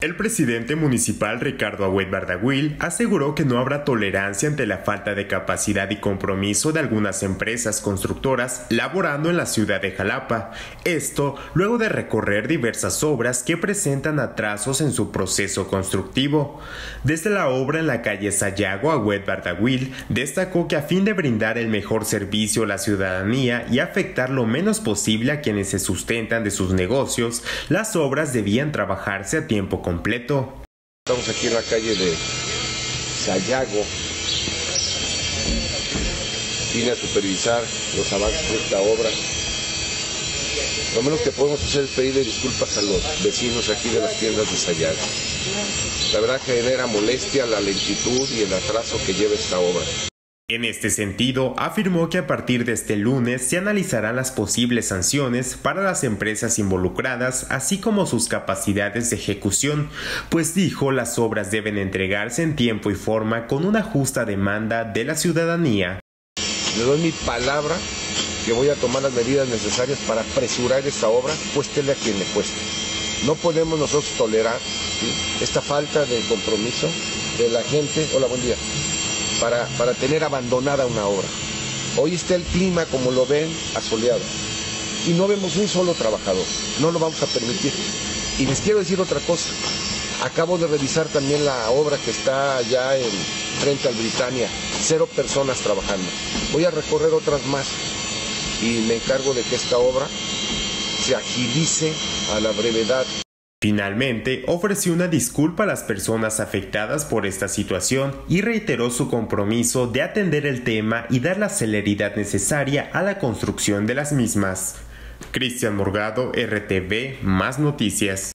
El presidente municipal Ricardo Agüed Bardaguil aseguró que no habrá tolerancia ante la falta de capacidad y compromiso de algunas empresas constructoras laborando en la ciudad de Jalapa. Esto luego de recorrer diversas obras que presentan atrasos en su proceso constructivo. Desde la obra en la calle Sayago, Agüed Bardaguil destacó que a fin de brindar el mejor servicio a la ciudadanía y afectar lo menos posible a quienes se sustentan de sus negocios, las obras debían trabajarse a tiempo completo. Estamos aquí en la calle de Sayago. Vine a supervisar los avances de esta obra. Lo menos que podemos hacer es pedirle disculpas a los vecinos aquí de las tiendas de Sayago. La verdad que genera molestia la lentitud y el atraso que lleva esta obra. En este sentido, afirmó que a partir de este lunes se analizarán las posibles sanciones para las empresas involucradas, así como sus capacidades de ejecución, pues dijo las obras deben entregarse en tiempo y forma con una justa demanda de la ciudadanía. Le doy mi palabra que voy a tomar las medidas necesarias para apresurar esta obra, cuéstele a quien le cueste. No podemos nosotros tolerar, ¿sí?, esta falta de compromiso de la gente. Hola, buen día. Para tener abandonada una obra. Hoy está el clima, como lo ven, asoleado. Y no vemos un solo trabajador. No lo vamos a permitir. Y les quiero decir otra cosa. Acabo de revisar también la obra que está allá frente al Britannia. 0 personas trabajando. Voy a recorrer otras más. Y me encargo de que esta obra se agilice a la brevedad. Finalmente, ofreció una disculpa a las personas afectadas por esta situación y reiteró su compromiso de atender el tema y dar la celeridad necesaria a la construcción de las mismas. Cristian Morgado, RTV, Más Noticias.